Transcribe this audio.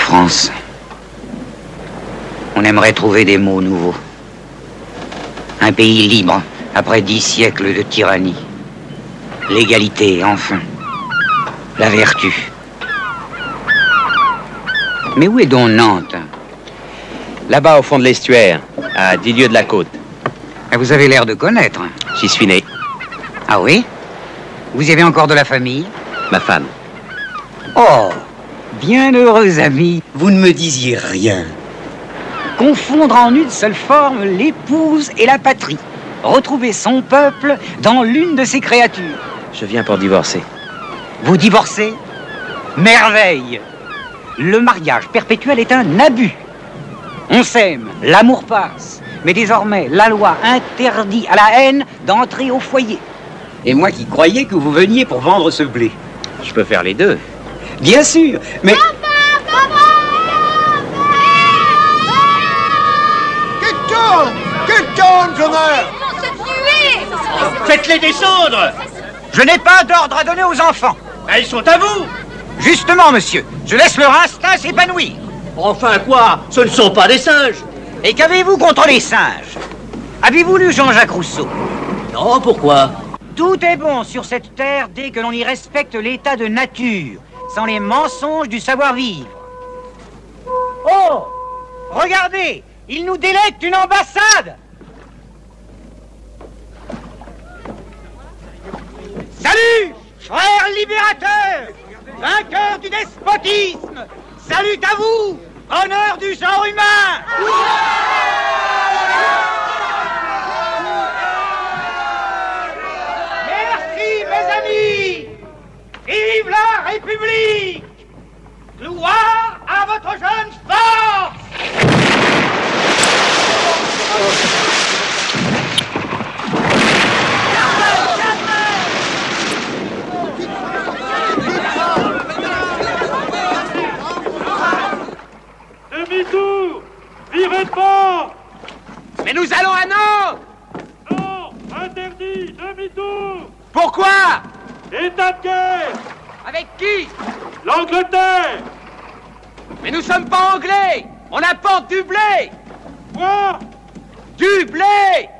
France. On aimerait trouver des mots nouveaux. Un pays libre, après 10 siècles de tyrannie. L'égalité, enfin. La vertu. Mais où est donc Nantes? Là-bas, au fond de l'estuaire, à 10 lieues de la côte. Vous avez l'air de connaître. J'y suis né. Ah oui? Vous y avez encore de la famille? Ma femme. Oh, bien heureux ami. Vous ne me disiez rien. Confondre en une seule forme l'épouse et la patrie. Retrouver son peuple dans l'une de ses créatures. Je viens pour divorcer. Vous divorcez? Merveille! Le mariage perpétuel est un abus. On s'aime, l'amour passe. Mais désormais, la loi interdit à la haine d'entrer au foyer. Et moi qui croyais que vous veniez pour vendre ce blé. Je peux faire les deux. Bien sûr, mais... Qu'il tourne, je meurs! Ils vont se tuer! Faites-les descendre! Je n'ai pas d'ordre à donner aux enfants. Ils sont à vous! Justement, monsieur, je laisse leur instinct s'épanouir. Enfin quoi? Ce ne sont pas des singes! Et qu'avez-vous contre les singes? Avez-vous lu Jean-Jacques Rousseau? Non, pourquoi? Tout est bon sur cette terre dès que l'on y respecte l'état de nature, sans les mensonges du savoir-vivre. Oh! Regardez! Il nous délecte une ambassade! Salut, frères libérateurs, vainqueurs du despotisme! Salut à vous, honneur du genre humain! Merci, mes amis! Vive la République! Gloire à votre jeune force! Demi-tour! Virez pas! Mais nous allons à Nantes! Non! Interdit! Demi-tour! Pourquoi? État de guerre! Avec qui? L'Angleterre! Mais nous sommes pas anglais! On apporte du blé! Quoi? Du blé!